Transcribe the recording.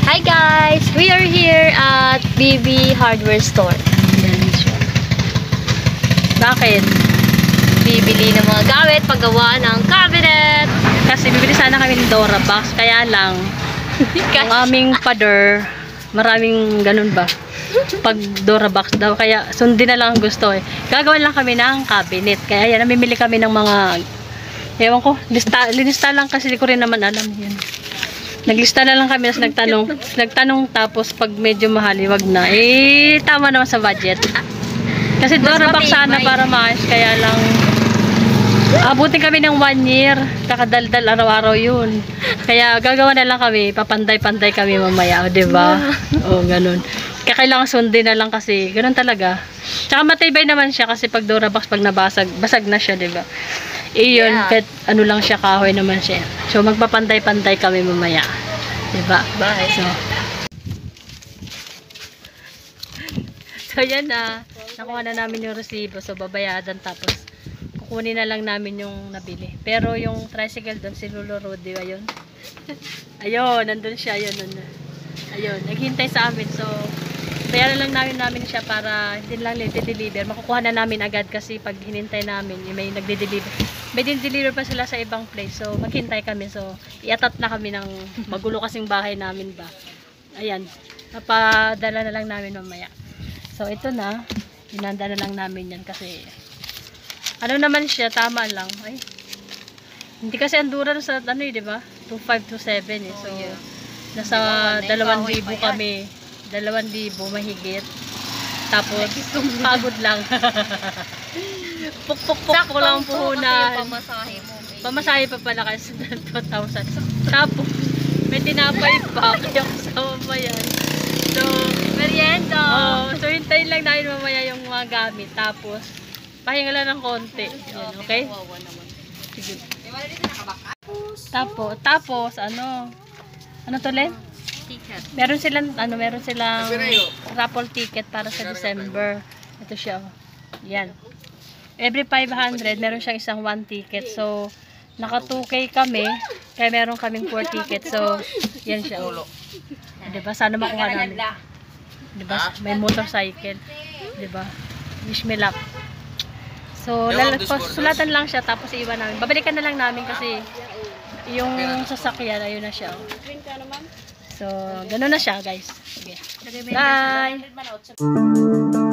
Hi guys! We are here at BB Hardware Store. Yan siya. Bakit? Bibili ng mga gamit paggawa ng cabinet. Kasi bibili sana kami ng Dora box. Kaya lang, ang aming father, maraming ganun ba? Pag Dora box daw. Kaya sundin na lang ang gusto eh. Gagawin lang kami ng cabinet. Kaya yan, namimili kami ng mga, ewan ko, linista lang kasi di ko rin naman alam yun. Naglista na lang kami, nagtanong tapos pag medyo mahal, wag na. Eh, tama naman sa budget. Kasi Dora box sana para maayos, kaya lang abutin kami ng 1 year, kakadaldal araw-araw yun. Kaya gagawa na lang kami, papanday-panday kami mamaya, di ba? O, ganun. Kaya kailangan sundin na lang kasi, ganun talaga. Tsaka matibay naman siya kasi pag Dora box, pag nabasag, basag na siya, di ba? Iyon, kahit ano lang siya, kahoy naman siya. So, magpapanday-panday kami mamaya. Diba? Bye. So, yan na. Nakuha na namin yung resibo. So, babayadan. Tapos, kukunin na lang namin yung nabili. Pero, yung tricycle doon, si Lolo Rudy, ayun. Ayun, nandun siya. Ayun, naghintay sa amin. So, bayaran lang namin siya para hindi lang deliver. Makukuha na namin agad kasi pag hinintay namin, may nagde-deliver. May din-deliver pa sila sa ibang place. So, maghintay kami. So, iatat na kami ng magulo kasing bahay namin ba. Ayan. Napadala na lang namin mamaya. So, ito na. Hinanda na lang namin yan kasi ano naman siya, tama lang. Ay, hindi kasi andura sa ano eh, di ba? 2,527 eh. So, nasa 2,000 kami. 2,000 mahigit. Tapos, pagod lang. Puk ko lang puhunan. Pamasahe pa pala kasi 2,000. Tapos, may tinapay pa. Kaya kasama pa yan. So, merienda. So, hintayin lang namin mamaya yung mga gamit. Tapos, pahinga lang ng konti. Yan, okay? Sige. Tapos, ano to, Len? Ticket. Meron silang raffle ticket para sa December. Ito siya. Yan. Every 500, meron siyang isang 1 ticket. So, naka 2K kami. Kaya meron kaming 4 tickets. So, yan siya. Diba? Sana makuha namin. Diba? May motorcycle. Diba? Wish me luck. So, sulatan lang siya. Tapos iwan namin. Babalikan na lang namin kasi yung sasakyan, ayun na siya. So, gano'n na siya, guys. Okay. Bye!